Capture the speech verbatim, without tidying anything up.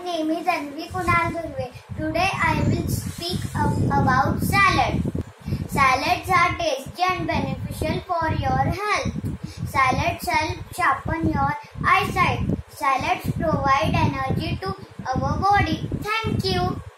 name is Anvi Kunal Dhurve. Today I will speak about salad. Salads are tasty and beneficial for your health. Salads help sharpen your eyesight. Salads provide energy to our body. Thank you.